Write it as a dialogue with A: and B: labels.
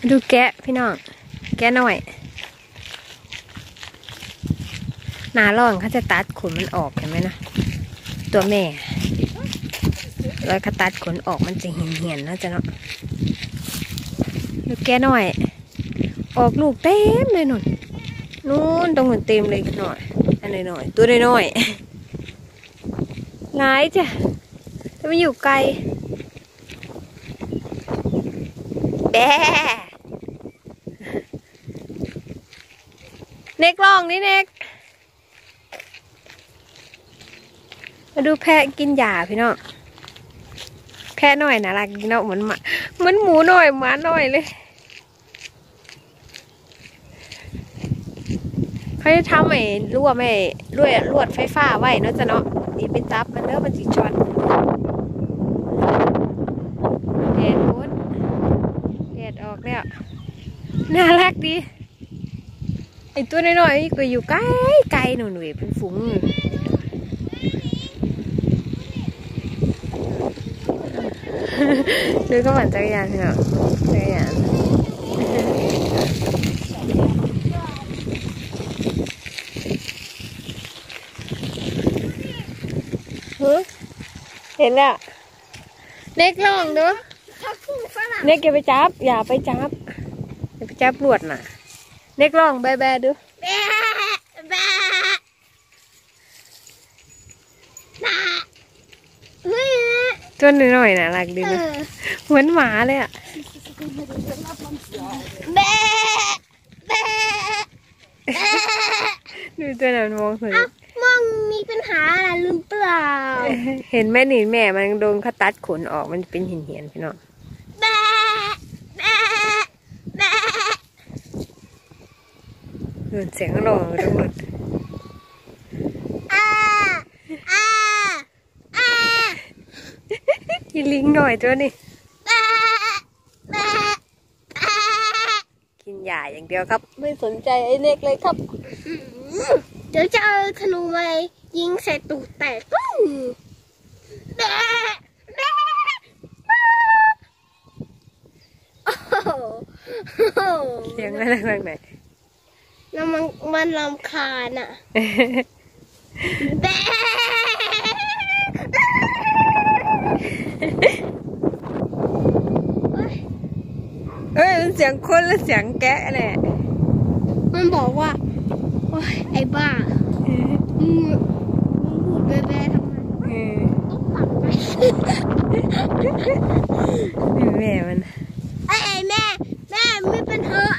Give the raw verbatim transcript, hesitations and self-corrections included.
A: ดูแกะพี่น้องแกะหน่อยหนาล่องเขาจะตัดขนมันออกเห็นไหมนะตัวแม่แล้วเขาตัดขนออกมันจะเหี่ยนเหี่ยนนะจ๊ะเนาะดูแกะหน่อยออกลูกเต็มเลยหนุนนู้นตรงหนุนเต็มเลยหน่อยอันหน่อยตัวน้อยๆง่ายจ้ะแต่มันอยู่ไกลแด่เน็กลองนี่เน็กมาดูแพะกินหญ้าพี่น้องแพะหน่อยนะรักกินเนาะเหมือนหมาเหมือนหมูหน่อยหมาหน่อยเลยเขาจะทำไอ้ลวดไอ้ลวดลวดไฟฟ้าไว้เนาะจ้ะเนาะนี่ไปจับมันเนื้อมันจิช็อตแดดพ้นแดดออกแล้วน่ารักดีไอตัวน้อยๆก็อยู่ไกลไกลหนูหนูเป็นฝูงดูก็เหมือนจักรยานเนาะจักรยานเห็นแล้วเน็กลองดูเน็กอย่าไปจับอย่าไปจับอย่าไปจับลวดน่ะเน็กลองแบะแบะดูแบะแบะตัวน้อยๆน่ะรักดีนะเหมือนหมาเลยอ่ะแบะแบะดูตัวนั้นมองเห็นมองมีปัญหาอะไรลืมเปล่าเห็นไหมนี่แม่มันโดนเขาตัดขนออกมันเป็นเหี่ยนๆพี่น้องแบะแบะแบะเดินเสียงร้องทั้งหมดอาอาอากินลิงหน่อยตัวนี้กินหญ้าอย่างเดียวครับไม่สนใจไอ้เน็กเลยครับ
B: เดี๋ยวจะเอาธนูไปยิงใส่ตูดแตกปุ้ง
A: เสียงอะไรบ้างไหน
B: แล้วมันมันรำคาญอ่ะ
A: เอ้ยเสียงคนและเสียงแกะแหละ
B: มันบอกว่าโอ้ยไอ้บ้ามึงมึงพูดแบ๊ะๆทำไมต้องปักไป
A: แม่มัน
B: ไอ้ไอ้แม่แม่ไม่เป็นเธอ